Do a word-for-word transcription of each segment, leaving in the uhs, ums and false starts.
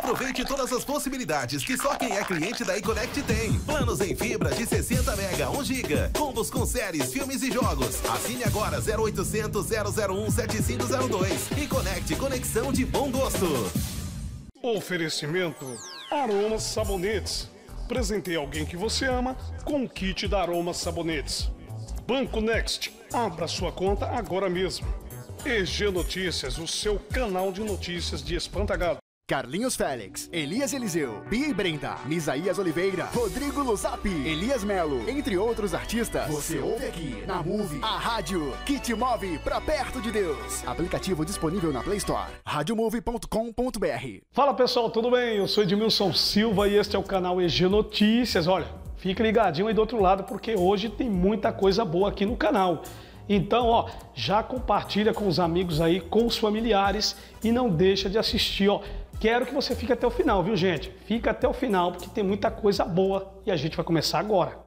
Aproveite todas as possibilidades que só quem é cliente da iConnect tem. Planos em fibra de sessenta mega, um giga. Combos com séries, filmes e jogos. Assine agora zero oitocentos, zero zero um, sete cinco zero dois e conecte conexão de bom gosto. Oferecimento Aromas Sabonetes. Presenteie alguém que você ama com o kit da Aromas Sabonetes. Banco Next. Abra sua conta agora mesmo. E G Notícias, o seu canal de notícias de Espantagado. Carlinhos Félix, Elias Eliseu, Bia e Brenda, Misaías Oliveira, Rodrigo Luzapi, Elias Melo, entre outros artistas. Você ouve aqui na Move, a rádio que te move pra perto de Deus. Aplicativo disponível na Play Store. radiomove ponto com ponto br. Fala pessoal, tudo bem? Eu sou Edmilson Silva e este é o canal E G Notícias. Olha, fique ligadinho aí do outro lado porque hoje tem muita coisa boa aqui no canal. Então, ó, já compartilha com os amigos aí, com os familiares e não deixa de assistir, ó. Quero que você fique até o final, viu, gente? Fica até o final, porque tem muita coisa boa e a gente vai começar agora.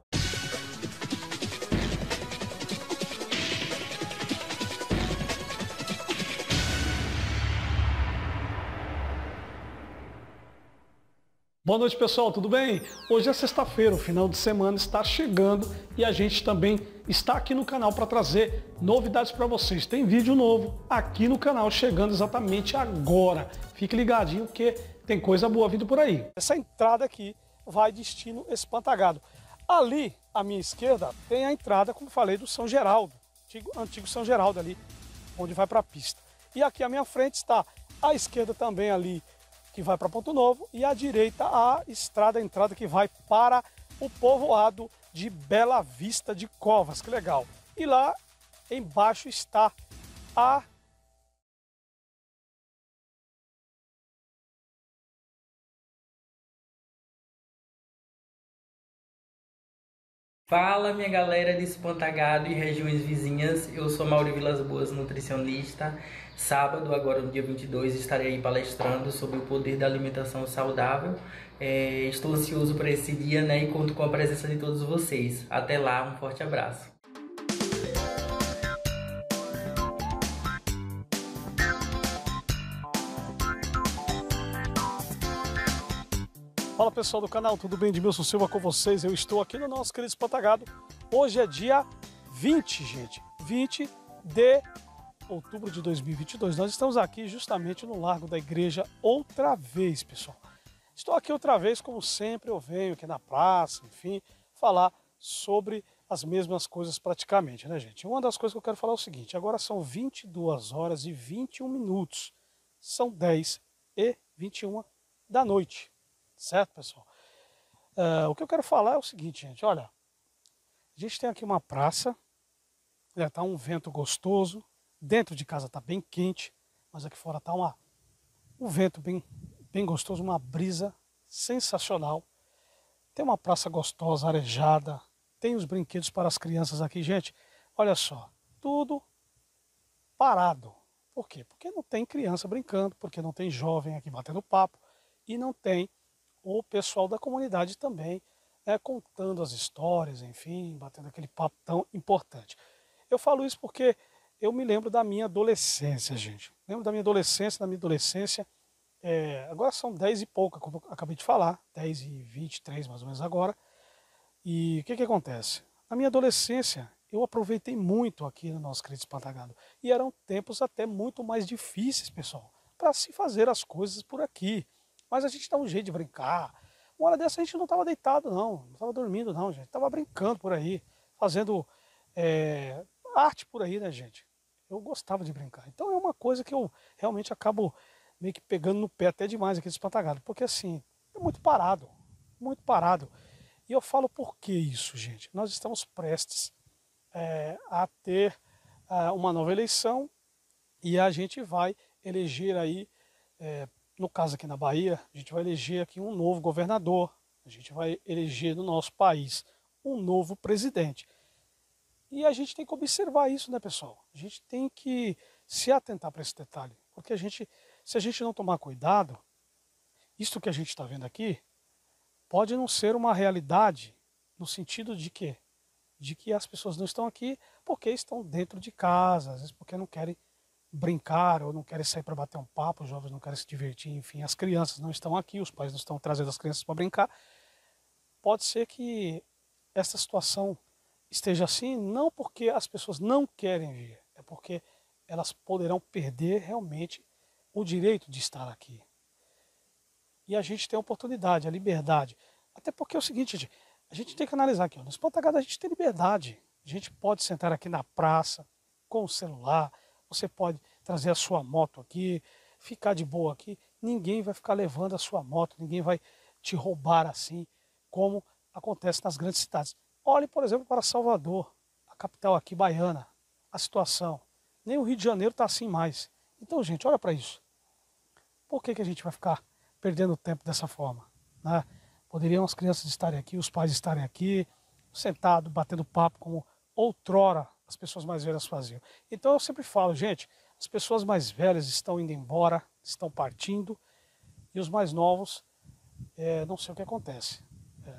Boa noite, pessoal, tudo bem? Hoje é sexta-feira, o final de semana está chegando e a gente também está aqui no canal para trazer novidades para vocês. Tem vídeo novo aqui no canal chegando exatamente agora. Fique ligadinho que tem coisa boa vindo por aí. Essa entrada aqui vai destino Espantagado. Ali, à minha esquerda, tem a entrada, como falei, do São Geraldo, antigo, antigo São Geraldo ali, onde vai para a pista. E aqui à minha frente está à esquerda também ali, que vai para Ponto Novo, e à direita a estrada, a entrada que vai para o povoado de Bela Vista de Covas, que legal. E lá embaixo está a Fala minha galera de Espantagado e regiões vizinhas, eu sou Mauri Vilas Boas, nutricionista. Sábado, agora no dia vinte e dois, estarei aí palestrando sobre o poder da alimentação saudável. É, estou ansioso para esse dia, né, e conto com a presença de todos vocês. Até lá, um forte abraço. Fala pessoal do canal, tudo bem? Edmilson Silva com vocês, eu estou aqui no nosso querido Espantagado. Hoje é dia vinte, gente, vinte de outubro de dois mil e vinte e dois. Nós estamos aqui justamente no Largo da Igreja outra vez, pessoal. Estou aqui outra vez, como sempre eu venho aqui na praça, enfim, falar sobre as mesmas coisas praticamente, né, gente? Uma das coisas que eu quero falar é o seguinte: agora são vinte e duas horas e vinte e um minutos, são dez e vinte e uma da noite. Certo, pessoal? Uh, o que eu quero falar é o seguinte, gente, olha, a gente tem aqui uma praça, né, tá um vento gostoso, dentro de casa tá bem quente, mas aqui fora tá uma, um vento bem, bem gostoso, uma brisa sensacional. Tem uma praça gostosa, arejada, tem os brinquedos para as crianças aqui, gente, olha só, tudo parado. Por quê? Porque não tem criança brincando, porque não tem jovem aqui batendo papo e não tem o pessoal da comunidade também, né, contando as histórias, enfim, batendo aquele papo tão importante. Eu falo isso porque eu me lembro da minha adolescência, gente. Lembro da minha adolescência, da minha adolescência, é, agora são dez e pouca, como eu acabei de falar, dez e vinte e três mais ou menos agora. E o que que acontece? Na minha adolescência, eu aproveitei muito aqui no nosso querido Espantagado. E eram tempos até muito mais difíceis, pessoal, para se fazer as coisas por aqui. Mas a gente dá um jeito de brincar. Uma hora dessa a gente não estava deitado, não. Não estava dormindo, não, gente. Estava brincando por aí, fazendo é, arte por aí, né, gente? Eu gostava de brincar. Então é uma coisa que eu realmente acabo meio que pegando no pé até demais aqui do Espantagado. Porque assim, é muito parado. Muito parado. E eu falo por que isso, gente? Nós estamos prestes é, a ter é, uma nova eleição e a gente vai eleger aí... É, no caso aqui na Bahia, a gente vai eleger aqui um novo governador, a gente vai eleger no nosso país um novo presidente. E a gente tem que observar isso, né, pessoal? A gente tem que se atentar para esse detalhe, porque a gente, se a gente não tomar cuidado, isto que a gente está vendo aqui pode não ser uma realidade no sentido de que, de que as pessoas não estão aqui porque estão dentro de casa, às vezes porque não querem brincar ou não querem sair para bater um papo, os jovens não querem se divertir, enfim, as crianças não estão aqui, os pais não estão trazendo as crianças para brincar. Pode ser que essa situação esteja assim, não porque as pessoas não querem vir, é porque elas poderão perder realmente o direito de estar aqui. E a gente tem a oportunidade, a liberdade. Até porque é o seguinte, gente, a gente tem que analisar aqui, ó, no Espantagado a gente tem liberdade. A gente pode sentar aqui na praça com o celular, você pode trazer a sua moto aqui, ficar de boa aqui, ninguém vai ficar levando a sua moto, ninguém vai te roubar assim, como acontece nas grandes cidades. Olhe, por exemplo, para Salvador, a capital aqui baiana, a situação. Nem o Rio de Janeiro está assim mais. Então, gente, olha para isso. Por que, que a gente vai ficar perdendo tempo dessa forma? Né? Poderiam as crianças estarem aqui, os pais estarem aqui, sentados, batendo papo, como outrora as pessoas mais velhas faziam. Então eu sempre falo, gente, as pessoas mais velhas estão indo embora, estão partindo, e os mais novos, é, não sei o que acontece. É,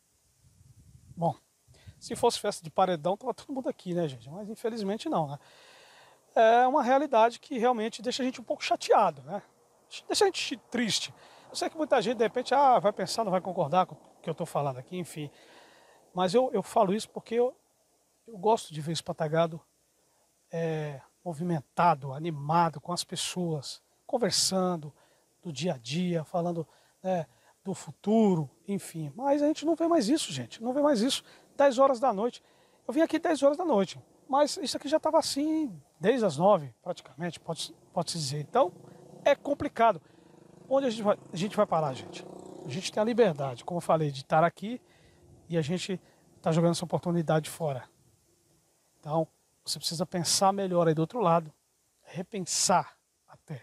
bom, se fosse festa de paredão, estava todo mundo aqui, né, gente? Mas infelizmente não, né? É uma realidade que realmente deixa a gente um pouco chateado, né? Deixa a gente triste. Eu sei que muita gente, de repente, ah, vai pensar, não vai concordar com o que eu estou falando aqui, enfim. Mas eu, eu falo isso porque eu, eu gosto de ver o Espantagado é, movimentado, animado com as pessoas, conversando do dia a dia, falando né, do futuro, enfim. Mas a gente não vê mais isso, gente, não vê mais isso. dez horas da noite. Eu vim aqui dez horas da noite, mas isso aqui já estava assim desde as nove, praticamente, pode-se pode dizer. Então, é complicado. Onde a gente, vai, a gente vai parar, gente? A gente tem a liberdade, como eu falei, de estar aqui e a gente está jogando essa oportunidade fora. Então, você precisa pensar melhor aí do outro lado, repensar até.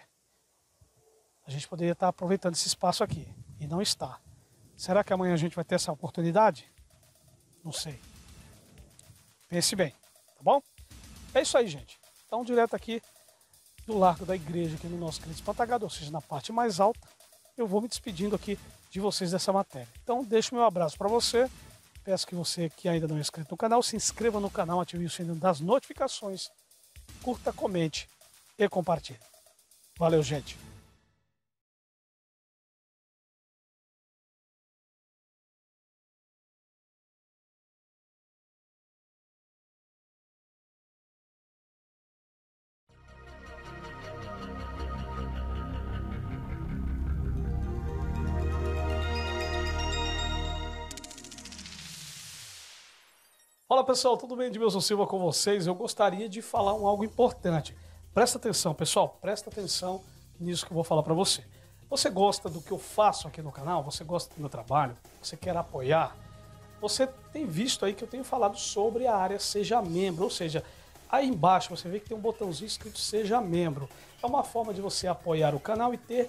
A gente poderia estar aproveitando esse espaço aqui e não está. Será que amanhã a gente vai ter essa oportunidade? Não sei. Pense bem, tá bom? É isso aí, gente. Então, direto aqui do Largo da Igreja, aqui no nosso querido Espantagado, ou seja, na parte mais alta, eu vou me despedindo aqui de vocês dessa matéria. Então, deixo meu abraço para você. Peço que você que ainda não é inscrito no canal, se inscreva no canal, ative o sininho das notificações, curta, comente e compartilhe. Valeu, gente! Fala pessoal, tudo bem? Edmilson Silva com vocês. Eu gostaria de falar um algo importante. Presta atenção, pessoal, presta atenção nisso que eu vou falar para você. Você gosta do que eu faço aqui no canal? Você gosta do meu trabalho? Você quer apoiar? Você tem visto aí que eu tenho falado sobre a área Seja Membro, ou seja, aí embaixo você vê que tem um botãozinho escrito Seja Membro. É uma forma de você apoiar o canal e ter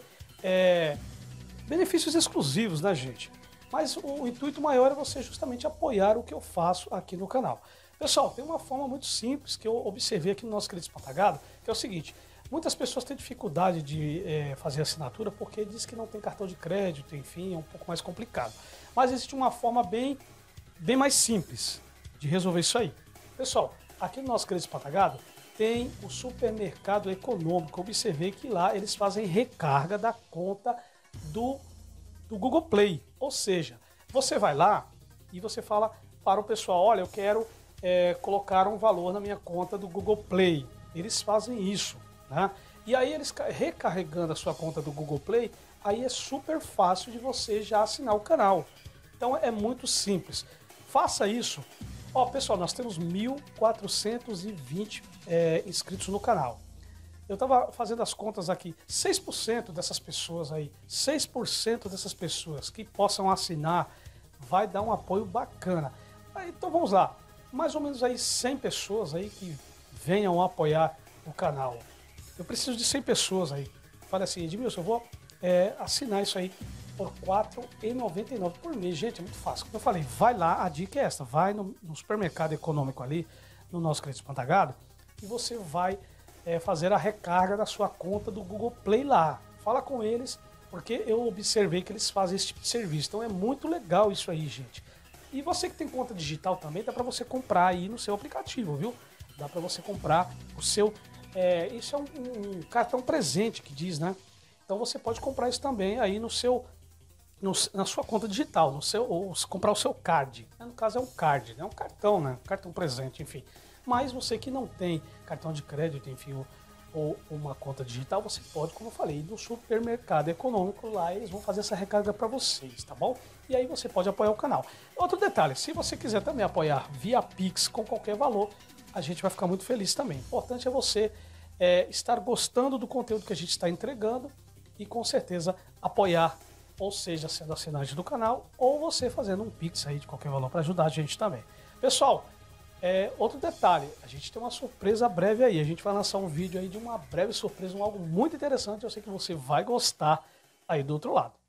é, benefícios exclusivos, né, gente? Mas o intuito maior é você justamente apoiar o que eu faço aqui no canal. Pessoal, tem uma forma muito simples que eu observei aqui no nosso querido Espantagado, que é o seguinte: muitas pessoas têm dificuldade de é, fazer assinatura porque diz que não tem cartão de crédito, enfim, é um pouco mais complicado. Mas existe uma forma bem, bem mais simples de resolver isso aí. Pessoal, aqui no nosso querido Espantagado tem o supermercado econômico. Eu observei que lá eles fazem recarga da conta do do Google Play, ou seja, você vai lá e você fala para o pessoal, olha, eu quero é, colocar um valor na minha conta do Google Play. Eles fazem isso, né? E aí eles recarregando a sua conta do Google Play, aí é super fácil de você já assinar o canal. Então é muito simples. Faça isso. Ó, pessoal, nós temos mil quatrocentos e vinte é, inscritos no canal. Eu estava fazendo as contas aqui, seis por cento dessas pessoas aí, seis por cento dessas pessoas que possam assinar, vai dar um apoio bacana. Então vamos lá, mais ou menos aí cem pessoas aí que venham apoiar o canal. Eu preciso de cem pessoas aí. Fala assim, Edmilson, eu vou é, assinar isso aí por quatro reais e noventa e nove centavos por mês. Gente, é muito fácil. Como eu falei, vai lá, a dica é essa, vai no, no supermercado econômico ali, no nosso querido Espantagado, e você vai É fazer a recarga da sua conta do Google Play lá. Fala com eles, porque eu observei que eles fazem esse tipo de serviço. Então é muito legal isso aí, gente. E você que tem conta digital também, dá para você comprar aí no seu aplicativo, viu? Dá para você comprar o seu É, isso é um, um cartão presente que diz, né? Então você pode comprar isso também aí no seu, no, na sua conta digital, no seu, ou comprar o seu card. No caso é um card, né? Um cartão, né? Um cartão presente, enfim. Mas você que não tem cartão de crédito, enfim, ou, ou uma conta digital, você pode, como eu falei, ir no supermercado econômico, lá eles vão fazer essa recarga para vocês, tá bom? E aí você pode apoiar o canal. Outro detalhe, se você quiser também apoiar via Pix com qualquer valor, a gente vai ficar muito feliz também. O importante é você é, estar gostando do conteúdo que a gente está entregando e com certeza apoiar, ou seja, sendo assinante do canal, ou você fazendo um Pix aí de qualquer valor para ajudar a gente também. Pessoal, é, outro detalhe, a gente tem uma surpresa breve aí, a gente vai lançar um vídeo aí de uma breve surpresa, um algo muito interessante, eu sei que você vai gostar aí do outro lado.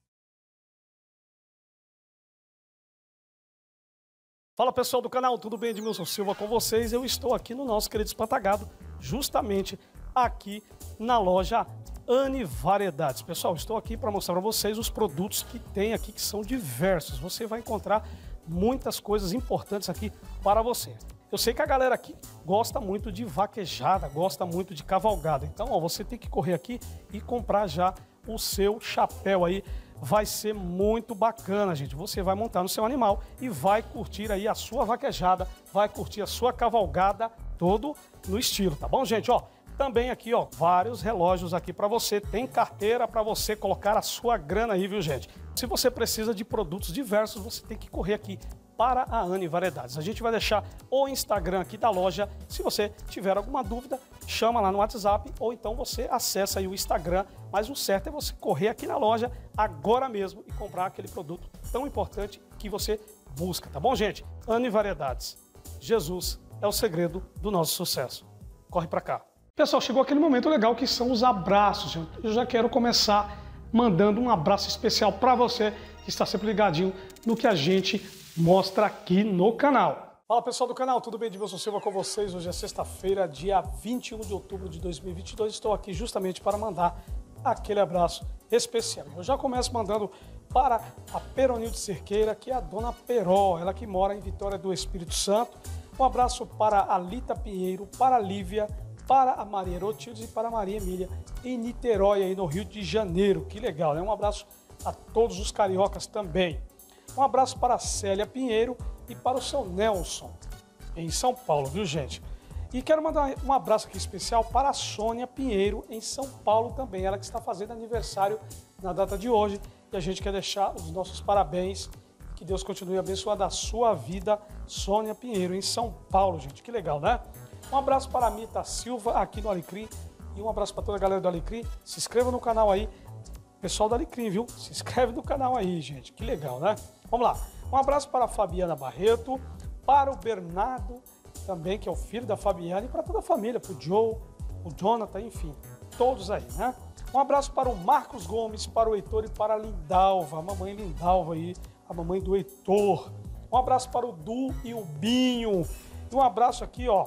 Fala pessoal do canal, tudo bem? Edmilson Silva com vocês, eu estou aqui no nosso querido Espantagado, justamente aqui na loja Ani Variedades. Pessoal, estou aqui para mostrar para vocês os produtos que tem aqui, que são diversos. Você vai encontrar muitas coisas importantes aqui para você. Eu sei que a galera aqui gosta muito de vaquejada, gosta muito de cavalgada. Então, ó, você tem que correr aqui e comprar já o seu chapéu aí. Vai ser muito bacana, gente. Você vai montar no seu animal e vai curtir aí a sua vaquejada, vai curtir a sua cavalgada, todo no estilo, tá bom, gente? Ó, também aqui, ó, vários relógios aqui para você. Tem carteira para você colocar a sua grana aí, viu, gente? Se você precisa de produtos diversos, você tem que correr aqui para a Ani Variedades. A gente vai deixar o Instagram aqui da loja. Se você tiver alguma dúvida, chama lá no WhatsApp ou então você acessa aí o Instagram. Mas o certo é você correr aqui na loja agora mesmo e comprar aquele produto tão importante que você busca, tá bom, gente? Ani Variedades. Jesus é o segredo do nosso sucesso. Corre para cá. Pessoal, chegou aquele momento legal que são os abraços, gente. Eu já quero começar mandando um abraço especial para você que está sempre ligadinho no que a gente mostra aqui no canal. Fala pessoal do canal, tudo bem? Edmilson Silva com vocês. Hoje é sexta-feira, dia vinte e um de outubro de dois mil e vinte e dois. Estou aqui justamente para mandar aquele abraço especial. Eu já começo mandando para a Peronilde Cerqueira, que é a dona Peró, ela que mora em Vitória do Espírito Santo. Um abraço para a Lita Pinheiro, para a Lívia, para a Maria Rotildes e para a Maria Emília em Niterói, aí no Rio de Janeiro. Que legal, né? Um abraço a todos os cariocas também. Um abraço para a Célia Pinheiro e para o seu Nelson, em São Paulo, viu, gente? E quero mandar um abraço aqui especial para a Sônia Pinheiro, em São Paulo também. Ela que está fazendo aniversário na data de hoje. E a gente quer deixar os nossos parabéns. Que Deus continue abençoando a sua vida, Sônia Pinheiro, em São Paulo, gente. Que legal, né? Um abraço para a Mita Silva, aqui no Alecrim. E um abraço para toda a galera do Alecrim. Se inscreva no canal aí. Pessoal do Alecrim, viu? Se inscreve no canal aí, gente. Que legal, né? Vamos lá. Um abraço para a Fabiana Barreto, para o Bernardo, também, que é o filho da Fabiana, e para toda a família, para o Joe, o Jonathan, enfim, todos aí, né? Um abraço para o Marcos Gomes, para o Heitor e para a Lindalva, a mamãe Lindalva aí, a mamãe do Heitor. Um abraço para o Du e o Binho. E um abraço aqui, ó,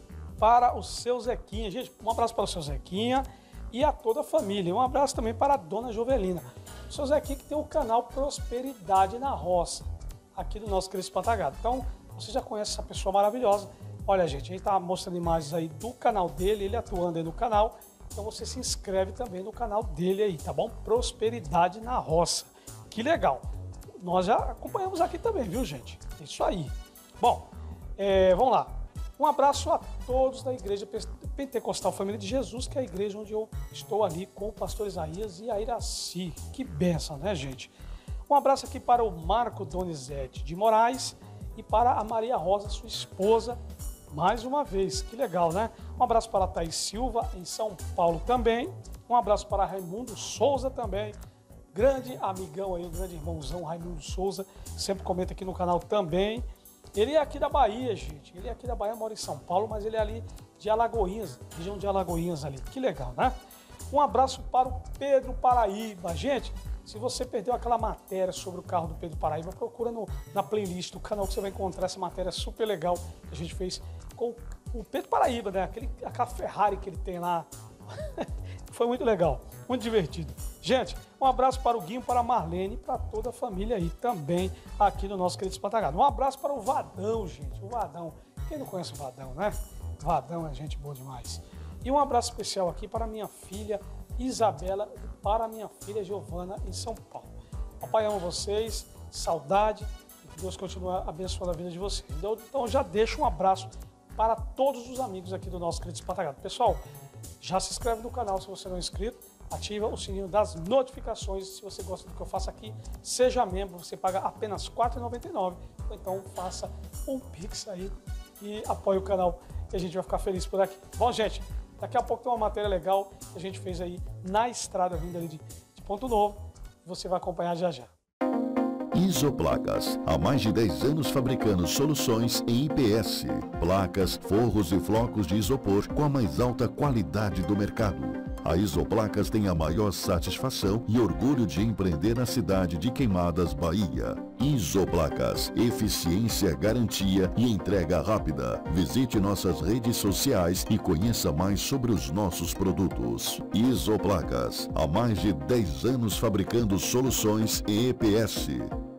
para o seu Zequinha. Gente, um abraço para o seu Zequinha e a toda a família. Um abraço também para a dona Jovelina. O seu Zequinha que tem o canal Prosperidade na Roça, aqui do nosso querido Espantagado. Então, você já conhece essa pessoa maravilhosa. Olha, gente, a gente tá mostrando imagens aí do canal dele, ele atuando aí no canal. Então você se inscreve também no canal dele aí, tá bom? Prosperidade na Roça. Que legal. Nós já acompanhamos aqui também, viu, gente? Isso aí. Bom, é, vamos lá. Um abraço a todos da Igreja Pentecostal Família de Jesus, que é a igreja onde eu estou ali com o pastor Isaías e a Iraci. Que bênção, né, gente? Um abraço aqui para o Marco Donizete de Moraes e para a Maria Rosa, sua esposa, mais uma vez. Que legal, né? Um abraço para a Thaís Silva, em São Paulo também. Um abraço para Raimundo Souza também. Grande amigão aí, um grande irmãozão, Raimundo Souza. Sempre comenta aqui no canal também. Ele é aqui da Bahia, gente. Ele é aqui da Bahia, mora em São Paulo, mas ele é ali de Alagoinhas, região de Alagoinhas ali. Que legal, né? Um abraço para o Pedro Paraíba. Gente, se você perdeu aquela matéria sobre o carro do Pedro Paraíba, procura no, na playlist do canal que você vai encontrar essa matéria super legal que a gente fez com o Pedro Paraíba, né? Aquele, aquela Ferrari que ele tem lá. Foi muito legal, muito divertido. Gente, um abraço para o Guinho, para a Marlene e para toda a família aí também aqui no nosso querido Espantagado. Um abraço para o Vadão, gente. O Vadão. Quem não conhece o Vadão, né? Vadão é gente boa demais. E um abraço especial aqui para minha filha Isabela e para minha filha Giovana em São Paulo. Papai ama vocês, saudade e que Deus continue abençoando a vida de vocês. Então já deixo um abraço para todos os amigos aqui do nosso querido Espantagado. Pessoal, já se inscreve no canal se você não é inscrito, ativa o sininho das notificações se você gosta do que eu faço aqui, seja membro, você paga apenas quatro reais e noventa e nove centavos, ou então faça um Pix aí e apoie o canal que a gente vai ficar feliz por aqui. Bom, gente, daqui a pouco tem uma matéria legal que a gente fez aí na estrada vindo ali de, de Ponto Novo. Você vai acompanhar já já. Isoplacas, há mais de dez anos fabricando soluções em I P S, placas, forros e flocos de isopor com a mais alta qualidade do mercado. A Isoplacas tem a maior satisfação e orgulho de empreender na cidade de Queimadas, Bahia. Isoplacas, eficiência, garantia e entrega rápida. Visite nossas redes sociais e conheça mais sobre os nossos produtos. Isoplacas, há mais de dez anos fabricando soluções em E P S.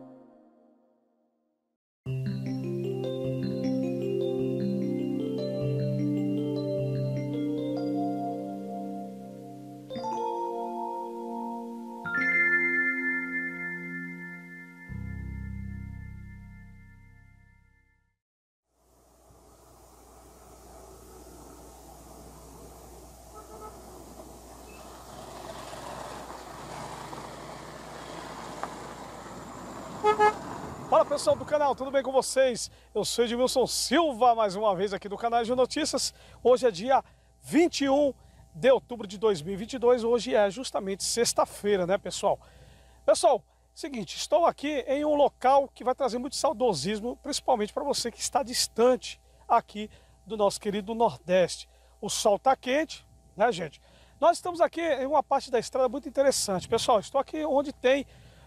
Fala pessoal do canal, tudo bem com vocês? Eu sou Edmilson Silva, mais uma vez aqui do canal de Notícias. Hoje é dia vinte e um de outubro de dois mil e vinte e dois, hoje é justamente sexta-feira, né pessoal? Pessoal, seguinte, estou aqui em um local que vai trazer muito saudosismo, principalmente para você que está distante aqui do nosso querido Nordeste. O sol está quente, né gente? Nós estamos aqui em uma parte da estrada muito interessante. Pessoal, estou aqui onde tem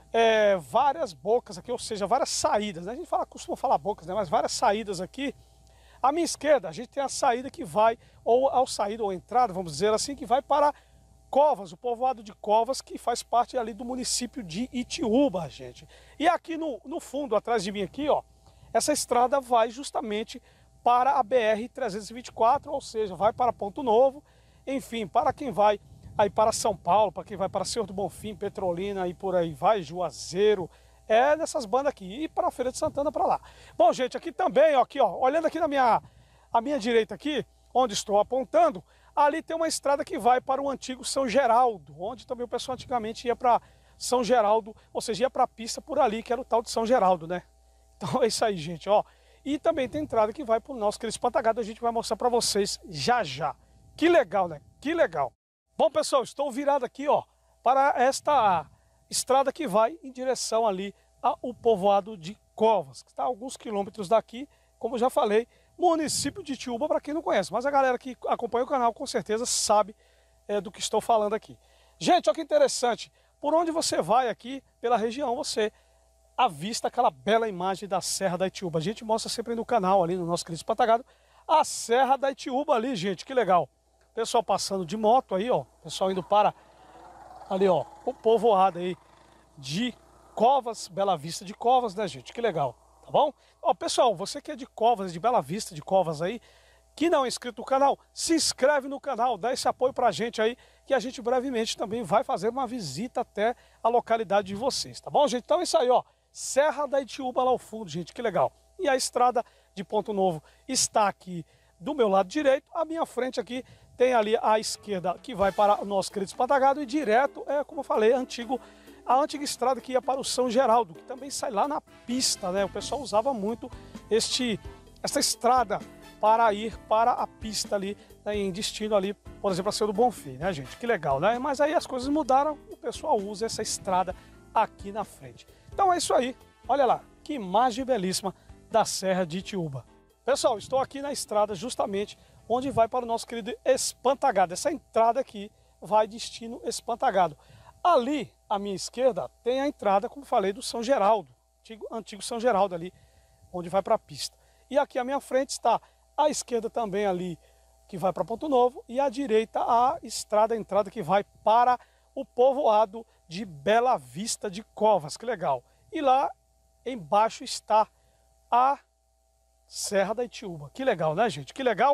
É, várias bocas aqui, ou seja, várias saídas, né? A gente fala, costuma falar bocas, né? Mas várias saídas aqui. À minha esquerda, a gente tem a saída que vai, ou ao saída ou entrada, vamos dizer assim, que vai para Covas, o povoado de Covas, que faz parte ali do município de Itiúba, gente. E aqui no, no fundo, atrás de mim aqui, ó, essa estrada vai justamente para a B R trezentos e vinte e quatro, ou seja, vai para Ponto Novo, enfim, para quem vai aí para São Paulo, para quem vai para Senhor do Bonfim, Petrolina e por aí vai, Juazeiro, é dessas bandas aqui, e para a Feira de Santana para lá. Bom, gente, aqui também, ó, aqui, ó, olhando aqui na minha, a minha direita aqui, onde estou apontando, ali tem uma estrada que vai para o antigo São Geraldo, onde também o pessoal antigamente ia para São Geraldo, ou seja, ia para a pista por ali, que era o tal de São Geraldo, né? Então é isso aí, gente, ó. E também tem entrada que vai para o nosso querido Espantagado, a gente vai mostrar para vocês já já. Que legal, né? Que legal. Bom, pessoal, estou virado aqui, ó, para esta estrada que vai em direção ali ao povoado de Covas, que está a alguns quilômetros daqui, como já falei, município de Itiúba, para quem não conhece. Mas a galera que acompanha o canal com certeza sabe é, do que estou falando aqui. Gente, olha que interessante, por onde você vai aqui, pela região, você avista aquela bela imagem da Serra da Itiúba. A gente mostra sempre no canal, ali no nosso querido Espantagado, a Serra da Itiúba ali, gente, que legal. Pessoal passando de moto aí, ó, pessoal indo para ali, ó, o povoado aí de Covas, Bela Vista de Covas, né, gente? Que legal, tá bom? Ó, pessoal, você que é de Covas, de Bela Vista de Covas aí, que não é inscrito no canal, se inscreve no canal, dá esse apoio pra gente aí, que a gente brevemente também vai fazer uma visita até a localidade de vocês, tá bom, gente? Então é isso aí, ó, Serra da Itiúba lá ao fundo, gente, que legal. E a estrada de Ponto Novo está aqui do meu lado direito, à minha frente aqui tem ali à esquerda que vai para o nosso querido Espantagado e direto, é como eu falei, antigo, a antiga estrada que ia para o São Geraldo, que também sai lá na pista, né? O pessoal usava muito este, essa estrada para ir para a pista ali, né, em destino ali, por exemplo, a Senhor do Bonfim, né, gente? Que legal, né? Mas aí as coisas mudaram, o pessoal usa essa estrada aqui na frente. Então é isso aí, olha lá, que imagem belíssima da Serra de Itiúba. Pessoal, estou aqui na estrada justamente onde vai para o nosso querido Espantagado. Essa entrada aqui vai destino Espantagado. Ali, à minha esquerda, tem a entrada, como falei, do São Geraldo, antigo, antigo São Geraldo ali, onde vai para a pista. E aqui à minha frente está à esquerda também ali, que vai para Ponto Novo, e à direita a estrada, a entrada que vai para o povoado de Bela Vista de Covas. Que legal. E lá embaixo está a Serra da Itiúba. Que legal, né, gente? Que legal.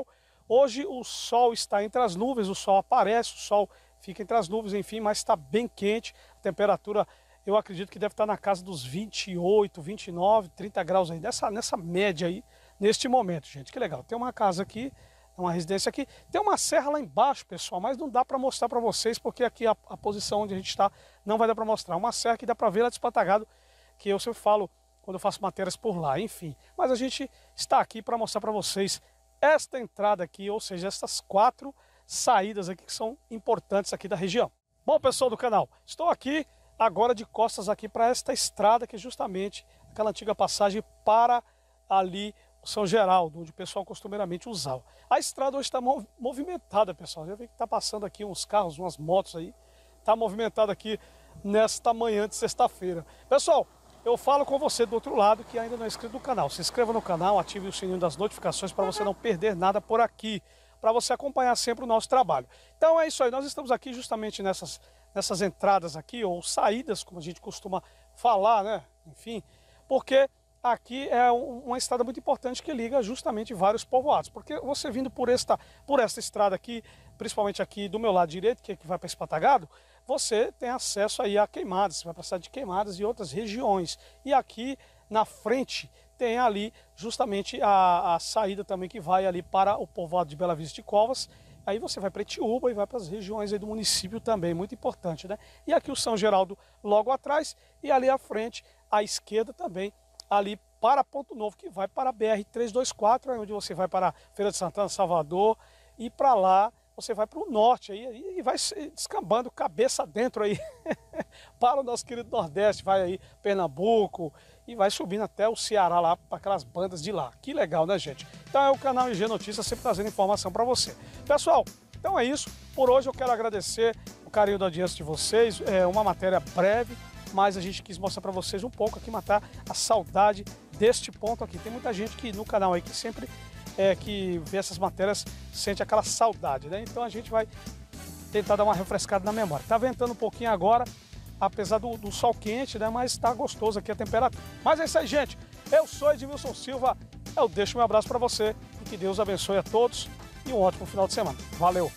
Hoje o sol está entre as nuvens, o sol aparece, o sol fica entre as nuvens, enfim, mas está bem quente. A temperatura, eu acredito que deve estar na casa dos vinte e oito, vinte e nove, trinta graus aí, nessa, nessa média aí, neste momento, gente. Que legal. Tem uma casa aqui, uma residência aqui. Tem uma serra lá embaixo, pessoal, mas não dá para mostrar para vocês, porque aqui a, a posição onde a gente está não vai dar para mostrar. Uma serra que dá para ver lá de Espantagado, que eu sempre falo quando eu faço matérias por lá, enfim. Mas a gente está aqui para mostrar para vocês esta entrada aqui, ou seja, essas quatro saídas aqui que são importantes aqui da região. Bom, pessoal do canal, estou aqui agora de costas aqui para esta estrada que é justamente aquela antiga passagem para ali o São Geraldo, onde o pessoal costumeiramente usava. A estrada hoje está movimentada, pessoal. Já vê que está passando aqui uns carros, umas motos aí. Está movimentada aqui nesta manhã de sexta-feira. Pessoal, eu falo com você do outro lado que ainda não é inscrito no canal. Se inscreva no canal, ative o sininho das notificações para você não perder nada por aqui, para você acompanhar sempre o nosso trabalho. Então é isso aí, nós estamos aqui justamente nessas, nessas entradas aqui, ou saídas, como a gente costuma falar, né? Enfim, porque aqui é uma estrada muito importante que liga justamente vários povoados. Porque você vindo por esta, por esta estrada aqui, principalmente aqui do meu lado direito, que é que vai para Espantagado, você tem acesso aí a Queimadas, você vai para a cidade de Queimadas e outras regiões. E aqui na frente tem ali justamente a, a saída também que vai ali para o povoado de Bela Vista de Covas. Aí você vai para Etiúba e vai para as regiões aí do município também, muito importante, né? E aqui o São Geraldo logo atrás e ali à frente, à esquerda também, ali para Ponto Novo, que vai para a B R trezentos e vinte e quatro, onde você vai para Feira de Santana, Salvador, e para lá você vai para o norte aí, e vai descambando cabeça dentro aí para o nosso querido Nordeste, vai aí Pernambuco e vai subindo até o Ceará lá para aquelas bandas de lá. Que legal, né, gente? Então é o canal I G Notícias sempre trazendo informação para você. Pessoal, então é isso. Por hoje eu quero agradecer o carinho da audiência de vocês, é uma matéria breve, mas a gente quis mostrar para vocês um pouco aqui, matar a saudade deste ponto aqui. Tem muita gente que no canal aí que sempre é, que vê essas matérias sente aquela saudade, né? Então a gente vai tentar dar uma refrescada na memória. Tá ventando um pouquinho agora, apesar do, do sol quente, né? Mas tá gostoso aqui a temperatura. Mas é isso aí, gente. Eu sou Edmilson Silva, eu deixo meu abraço para você e que Deus abençoe a todos e um ótimo final de semana. Valeu!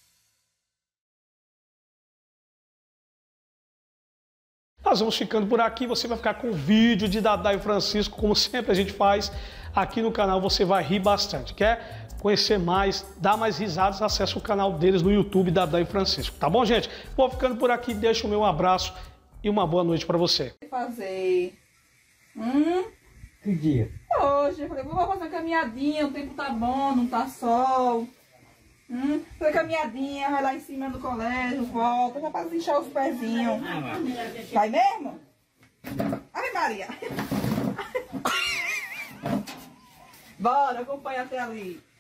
Nós vamos ficando por aqui, você vai ficar com o vídeo de Dadá e Francisco, como sempre a gente faz aqui no canal, você vai rir bastante. Quer conhecer mais, dar mais risadas, acesse o canal deles no YouTube, Dadá e Francisco. Tá bom, gente? Vou ficando por aqui, deixo o meu abraço e uma boa noite para você. Fazer... Hum? Que dia? Hoje, eu falei, vou fazer uma caminhadinha, o tempo tá bom, não tá sol. Hum, foi caminhadinha, vai lá em cima do colégio, volta, já para inchar os pezinhos. Vai mesmo? Ai, Maria! Bora, acompanha até ali.